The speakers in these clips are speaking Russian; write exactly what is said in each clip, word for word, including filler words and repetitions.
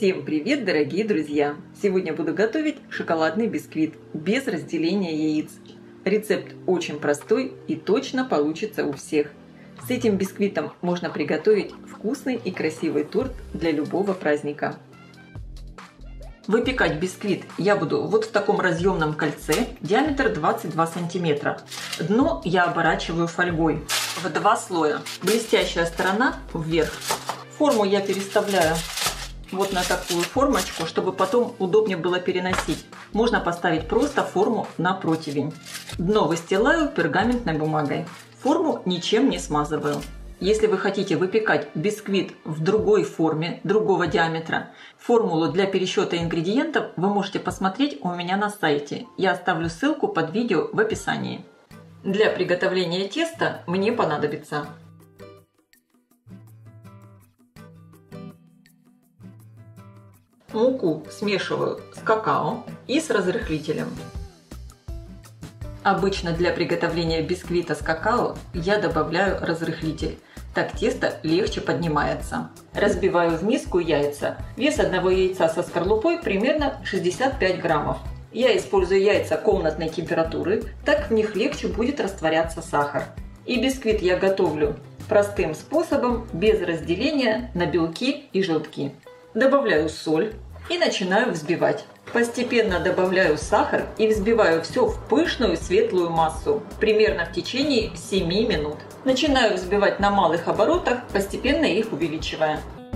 Всем привет, дорогие друзья! Сегодня буду готовить шоколадный бисквит без разделения яиц. Рецепт очень простой и точно получится у всех. С этим бисквитом можно приготовить вкусный и красивый торт для любого праздника. Выпекать бисквит я буду вот в таком разъемном кольце, диаметр двадцать два сантиметра. Дно я оборачиваю фольгой в два слоя. Блестящая сторона вверх. Форму я переставляю вот на такую формочку, чтобы потом удобнее было переносить. Можно поставить просто форму на противень. Дно выстилаю пергаментной бумагой. Форму ничем не смазываю. Если вы хотите выпекать бисквит в другой форме, другого диаметра, формулу для пересчета ингредиентов вы можете посмотреть у меня на сайте. Я оставлю ссылку под видео в описании. Для приготовления теста мне понадобится муку смешиваю с какао и с разрыхлителем. Обычно для приготовления бисквита с какао я добавляю разрыхлитель. Так тесто легче поднимается. Разбиваю в миску яйца. Вес одного яйца со скорлупой примерно шестьдесят пять граммов. Я использую яйца комнатной температуры, так в них легче будет растворяться сахар. И бисквит я готовлю простым способом, без разделения на белки и желтки. Добавляю соль и начинаю взбивать. Постепенно добавляю сахар и взбиваю все в пышную светлую массу, примерно в течение семи минут. Начинаю взбивать на малых оборотах, постепенно их увеличивая.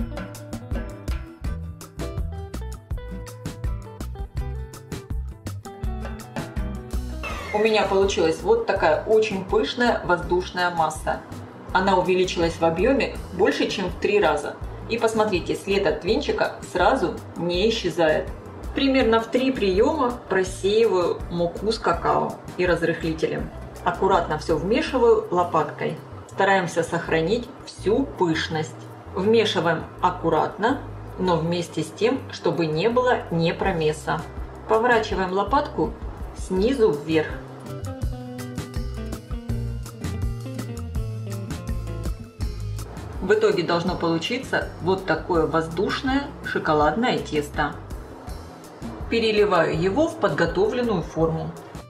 У меня получилась вот такая очень пышная воздушная масса. Она увеличилась в объеме больше, чем в три раза. И посмотрите, след от венчика сразу не исчезает. Примерно в три приема просеиваю муку с какао и разрыхлителем. Аккуратно все вмешиваю лопаткой. Стараемся сохранить всю пышность. Вмешиваем аккуратно, но вместе с тем, чтобы не было непромеса. Поворачиваем лопатку снизу вверх. В итоге должно получиться вот такое воздушное шоколадное тесто. Переливаю его в подготовленную форму.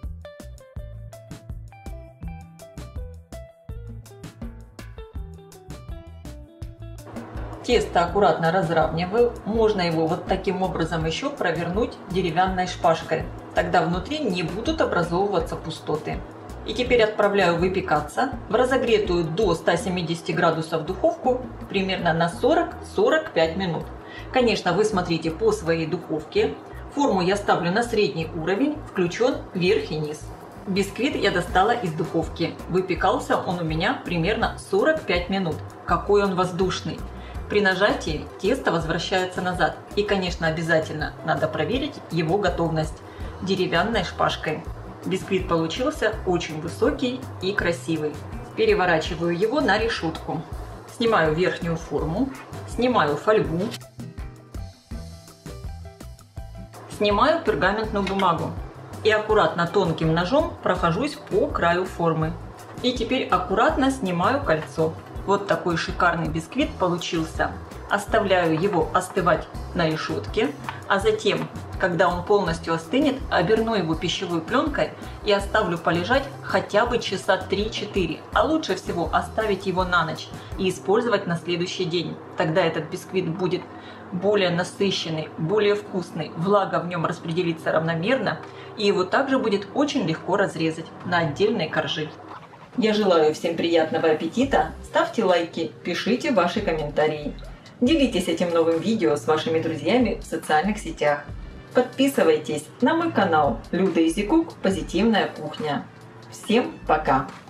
Тесто аккуратно разравниваю. Можно его вот таким образом еще провернуть деревянной шпажкой. Тогда внутри не будут образовываться пустоты. И теперь отправляю выпекаться в разогретую до ста семидесяти градусов духовку примерно на сорок — сорок пять минут. Конечно, вы смотрите по своей духовке. Форму я ставлю на средний уровень, включен верх и низ. Бисквит я достала из духовки. Выпекался он у меня примерно сорок пять минут. Какой он воздушный! При нажатии тесто возвращается назад. И, конечно, обязательно надо проверить его готовность деревянной шпажкой. Бисквит получился очень высокий и красивый. Переворачиваю его на решетку. Снимаю верхнюю форму, снимаю фольгу, снимаю пергаментную бумагу и аккуратно тонким ножом прохожусь по краю формы. И теперь аккуратно снимаю кольцо. Вот такой шикарный бисквит получился. Оставляю его остывать на решетке, а затем, когда он полностью остынет, оберну его пищевой пленкой и оставлю полежать хотя бы часа три-четыре. А лучше всего оставить его на ночь и использовать на следующий день. Тогда этот бисквит будет более насыщенный, более вкусный, влага в нем распределится равномерно, и его также будет очень легко разрезать на отдельные коржи. Я желаю всем приятного аппетита, ставьте лайки, пишите ваши комментарии. Делитесь этим новым видео с вашими друзьями в социальных сетях. Подписывайтесь на мой канал Люда Изи Кук Позитивная кухня. Всем пока!